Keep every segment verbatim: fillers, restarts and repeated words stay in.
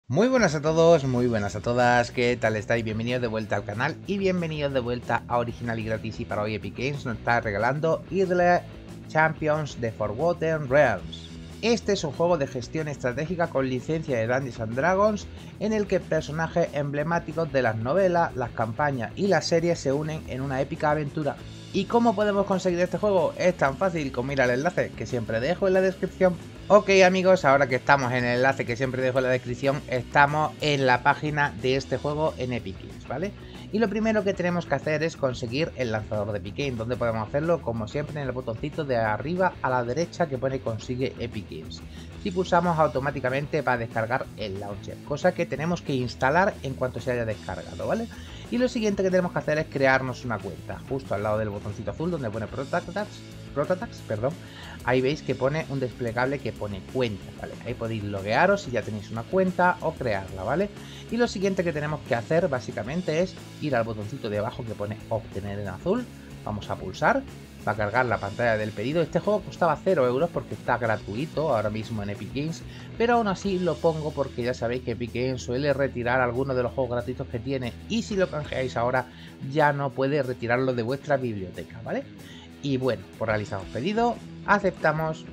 Muy buenas a todos, muy buenas a todas, ¿qué tal estáis? Bienvenidos de vuelta al canal y bienvenidos de vuelta a Original y Gratis. Y para hoy Epic Games nos está regalando Idle Champions de Forgotten Realms. Este es un juego de gestión estratégica con licencia de Dungeons and Dragons, en el que personajes emblemáticos de las novelas, las campañas y las series se unen en una épica aventura. ¿Y cómo podemos conseguir este juego? Es tan fácil como ir al enlace que siempre dejo en la descripción. Ok amigos, ahora que estamos en el enlace que siempre dejo en la descripción, estamos en la página de este juego en Epic Games, ¿vale? Y lo primero que tenemos que hacer es conseguir el lanzador de Epic Games, donde podemos hacerlo como siempre en el botoncito de arriba a la derecha que pone consigue Epic Games. Si pulsamos automáticamente va a descargar el launcher, cosa que tenemos que instalar en cuanto se haya descargado, ¿vale? Y lo siguiente que tenemos que hacer es crearnos una cuenta, justo al lado del botoncito azul donde pone Protatax, Protatax, perdón. Ahí veis que pone un desplegable que pone cuenta, ¿vale? Ahí podéis loguearos si ya tenéis una cuenta o crearla, ¿vale? Y lo siguiente que tenemos que hacer básicamente es ir al botoncito de abajo que pone obtener en azul. Vamos a pulsar, va a cargar la pantalla del pedido. Este juego costaba cero euros porque está gratuito ahora mismo en Epic Games, pero aún así lo pongo porque ya sabéis que Epic Games suele retirar algunos de los juegos gratuitos que tiene, y si lo canjeáis ahora ya no puede retirarlo de vuestra biblioteca, ¿vale? Y bueno, por realizamos pedido, aceptamos,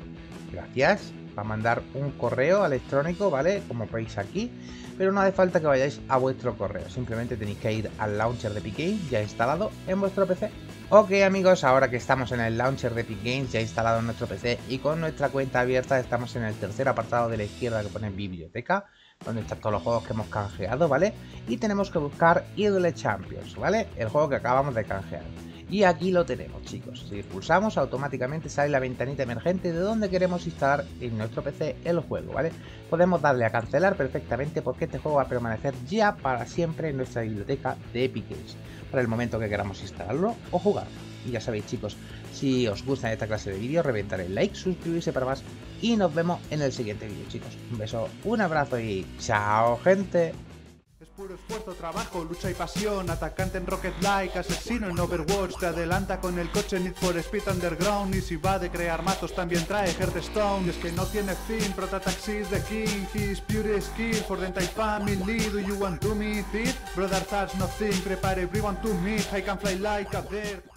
gracias, va a mandar un correo electrónico, ¿vale? Como veis aquí, pero no hace falta que vayáis a vuestro correo, simplemente tenéis que ir al launcher de Epic Games ya instalado en vuestro P C. Ok amigos, ahora que estamos en el launcher de Epic Games ya instalado en nuestro P C y con nuestra cuenta abierta, estamos en el tercer apartado de la izquierda que pone biblioteca, donde están todos los juegos que hemos canjeado, ¿vale? Y tenemos que buscar Idle Champions, ¿vale? El juego que acabamos de canjear. Y aquí lo tenemos, chicos. Si pulsamos, automáticamente sale la ventanita emergente de donde queremos instalar en nuestro P C el juego, ¿vale? Podemos darle a cancelar perfectamente porque este juego va a permanecer ya para siempre en nuestra biblioteca de Epic Games, para el momento que queramos instalarlo o jugarlo. Y ya sabéis, chicos, si os gusta esta clase de vídeos, reventar el like, suscribirse para más y nos vemos en el siguiente vídeo, chicos. Un beso, un abrazo y chao, gente. Es puro esfuerzo, trabajo, lucha y pasión. Atacante en Rocket Like, asesino en Overwatch. Te adelanta con el coche Need for Speed Underground. Y si va de crear mazos también trae Hearthstone. Y es que no tiene fin, Protatax is the king. His pure skill for the entire family. Do you want to meet it? Brother, that's nothing, prepare everyone to meet. I can fly like a bird.